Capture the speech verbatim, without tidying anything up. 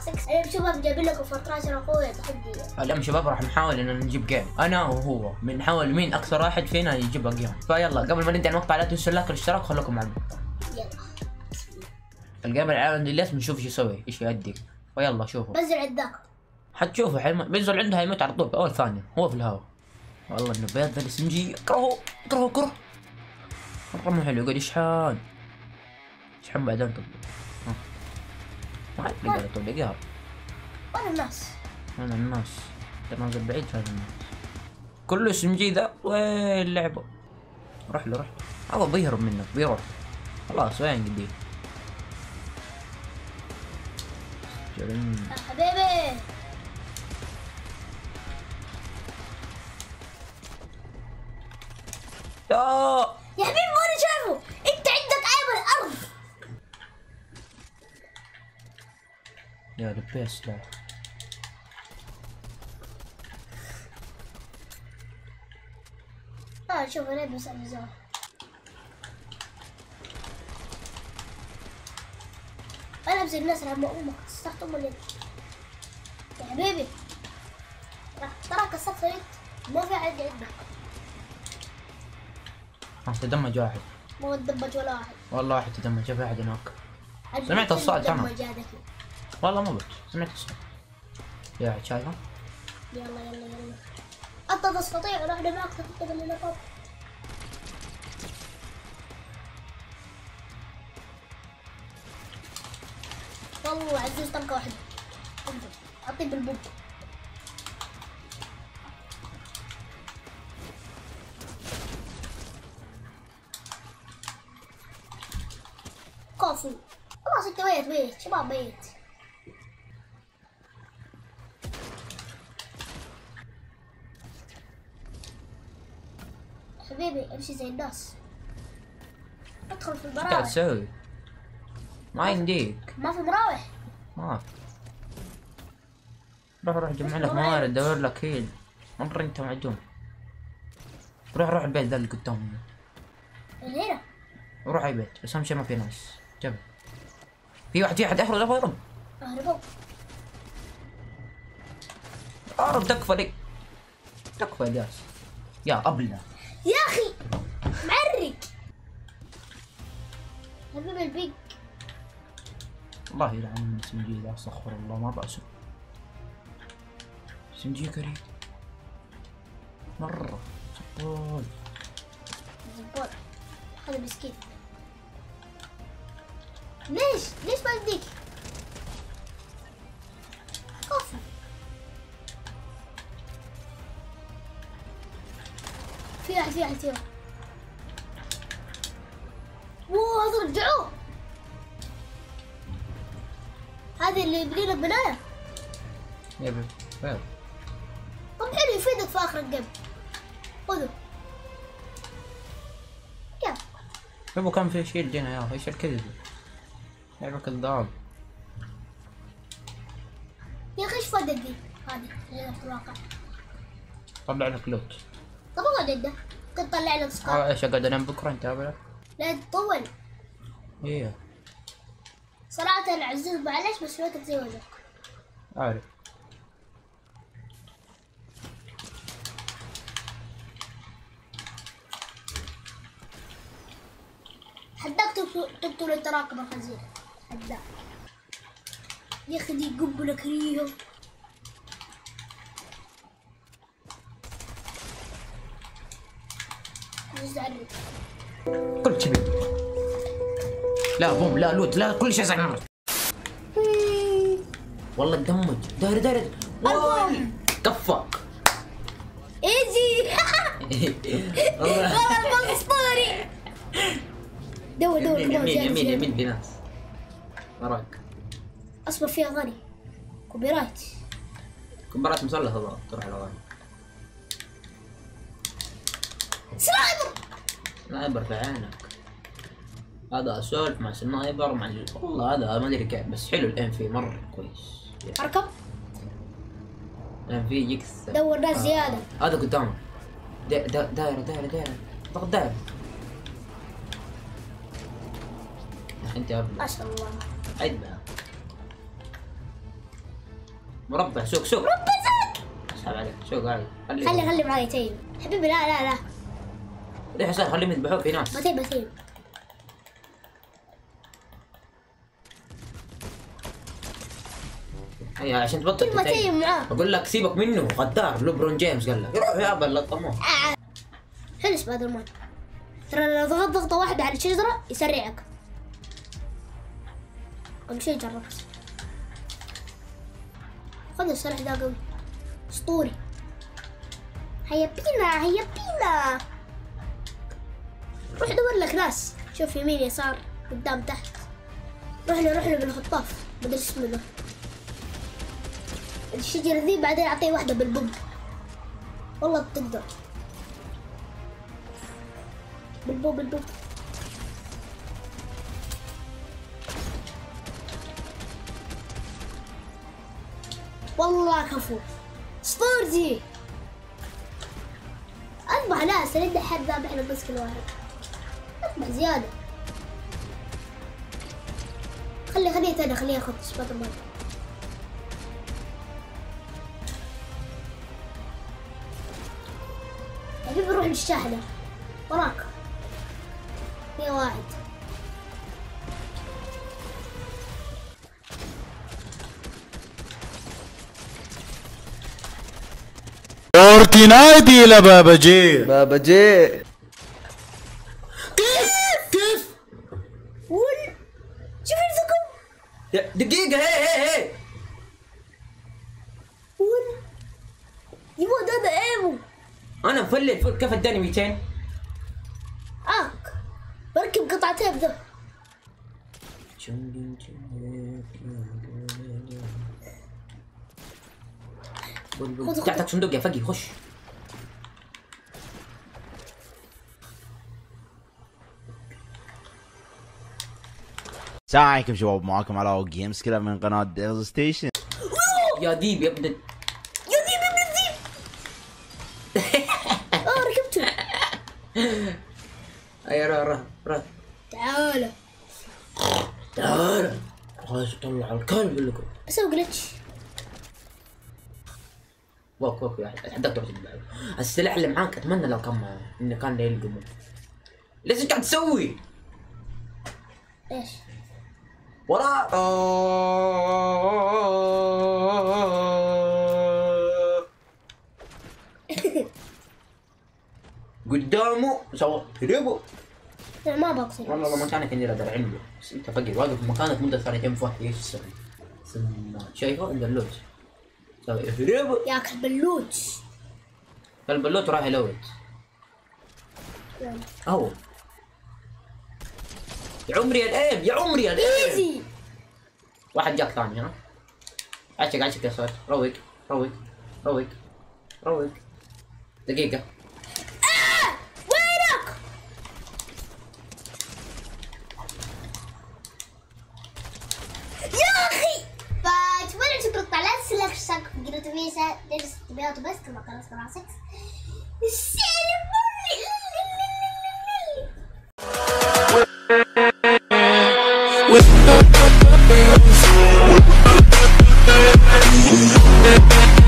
ستة. انا شباب جايبين لكم فورترايز يا اخويا تحدي. اليوم شباب راح نحاول ان نجيب جيم انا وهو، بنحاول مين اكثر واحد فينا يجيبها جيم. فيلا قبل ما نبدا المقطع لا تنسوا اللايك والاشتراك وخليكم مع المقطع. يلا الجيم العالم اللي بنشوف ايش يسوي ايش يؤدي. فيلا شوفوا. بنزل عندك. حتشوفوا حيموت، بينزل عنده هيموت على طول باول ثانيه، هو في الهواء. والله انه بيض ذا الاس ام جي اكرهه اكرهه اكرهه مره مو حلو، يقعد يشحن يشحن بعدين طب ما عاد يقدر طب يقهر. وين الناس؟ وين الناس؟ ترى نازل بعيد هذا الناس كله اس ام جي ذا. وين لعبه؟ روح له روح له، هو بيهرب منك بيروح خلاص. وين قديه؟ يا حبيبي يا يا حبيبي وانا شايفه انت عندك عيب الارض. يا لبيس لا اه شوف انا بس الزهر. انا امسك الناس لما امك كسرت ام اليد يا حبيبي. ترى كسرت اليد ما في حد عندك. ها تدمج واحد. ما تدمج ولا واحد. والله واحد تدمج في احد هناك. سمعت الصوت انا. والله ما قلت سمعت الصوت. يا عاد شايفه؟ يلا يلا يلا انت تستطيع ونحن معك تقدم اللقب. والله عزيز طلقة واحدة. اعطيه بالبوب. كفو خلاص انت بيت بيت شباب بيت. حبيبي امشي زي الناس. ادخل في ايش قاعد البراوح. تسوي؟ ما يمديك. ما في مراوح. ما في. روح روح جمع لك موارد دور لك هيل. مرة انت معدوم. روح روح البيت ذا اللي قدامنا. هنا روح اي بيت بس اهم شيء ما في ناس. جنب في واحد في واحد اهرب اهرب اهربوا. اهرب تكفى لك تكفى يا جاس يا ابله يا اخي معرق. حبيبي البيج. الله يلعن سنجي ذا استغفر الله ما بأسه. سنجي كريم مرة سبول زبور هذا مسكين. ليش ليش ما يديك؟ كفو. في واحد في واحد في واحد. اوه هذا رجعوه. هذا اللي يبني لك بنايه. يا بي طب حلو يفيدك في اخر الجيم. خذه. كيف؟ يبو كان في شيء جينا يا ايش الكذب؟ لعبة كذاب. يا اخي ايش فادت دي؟ هذه اللي في الواقع. طلع لك لوت. طب اقعد عنده. كنت طلع لك سكار. اه ايش اقعد انام بكره انت ابدا؟ لا تطول. ايه صراحة العزوز معلش بس لوتك زي وجهك. عارف. حداك تقتل التراكم الخنزير. حداك. يا اخي دي قنبلة كريهة. زعلت. كل شيء لا بوم لا لوت لا كل شيء زعلان. والله تدمج داير داير البوم كفك ايزي. والله البوم اسطوري. دور دور يمين كمان يمين زيادة يمين زيادة. يمين في ناس وراك. اصبر فيها اغاني كوبي رايت. كمبرات مسلحة والله تروح على غالي. سنايبر. سنايبر في عينك. هذا اسولف مع سنايبر مع ال... والله هذا ما ادري كيف بس حلو الام في مرة كويس. اركب. الام في يجيك دور ناس زيادة. هذا قدامك. دا- دا- دايرة دايرة دايرة ضغط دايرة. انت يا ابني ما شاء الله. عد بقى. مربع سوق سوق مربع سوق. اسحب عليك سوق هاي. خلي خلي معاي تيم حبيبي. لا لا لا ليه حسين خليهم يذبحوك في ناس. بتيم بتيم. اي عشان تبطل كلمة تيم معاه. اقول لك سيبك منه غدار. لوبرون جيمس قال لك روح يابا لطموه. حلو سبايدر مان. ترى لو ضغط ضغطة واحدة على الشجرة يسرعك. أهم شي جربت. خذ السلاح ذا قوي اسطوري. هيا بينا هيا بينا. روح دور لك ناس. شوف يمين يسار قدام تحت. روح له روح له بالخطاف مدري ايش اسمه ذا. الشجرة ذي بعدين اعطيه واحدة بالبوم. والله تقدر بالبوم بالبوم. والله كفو اسطورتي. اذبح ناس لين دحين ذابح له بس كل واحد. اذبح زيادة. خلي خليه تاني خليه ياخذ سبايدر مان. حبيبي نروح للشاحنة وراك. في واحد. فورتنايت يا بابا جي. بابا جي كيف كيف ول شوف الثقب. دقيقة. هي هي هي ول يبغى هذا ايمو. انا مفلل فوق. كيف اداني مئتين؟ اك بركب قطعتين ذا. تحتك صندوق يا فقي خش. السلام عليكم شباب، معاكم علاء جيمز كلر من قناة ديرز ستيشن. يا ديب يا ابن يا ديب يا ابن الديب. اه ركبته. اي را را را تعال تعال خلاص طلع الكلب لكم. اسوي جلتش. واك واك يا احد اتحداك تروح تتبعه. السلاح اللي معاك اتمنى لو كان معاه انه كان يلقمه. ليش ايش قاعد تسوي؟ ايش؟ وراء قدامه سوا هربوا. لا ما بقصر. والله لو مكانك اني اقدر عنده بس انت فقير واقف في مكانك مده ثانيتين في واحد ايش تسوي؟ شايفه عند اللوت سوي هربوا. ياكل بلوت. البلوت راح يلوت. اهو يا عمري يا الايم يا عمري يا الايم. ايزي. واحد جاك ثاني ها. عشق عشق يا صوت. روق روق روق روق. دقيقة. آه! وينك؟ يا اخي فاتمنى تشكروا على السلاك اشتراك في قناة فيسا درس تبيات وبس كما قناة قناة ستة. السلام with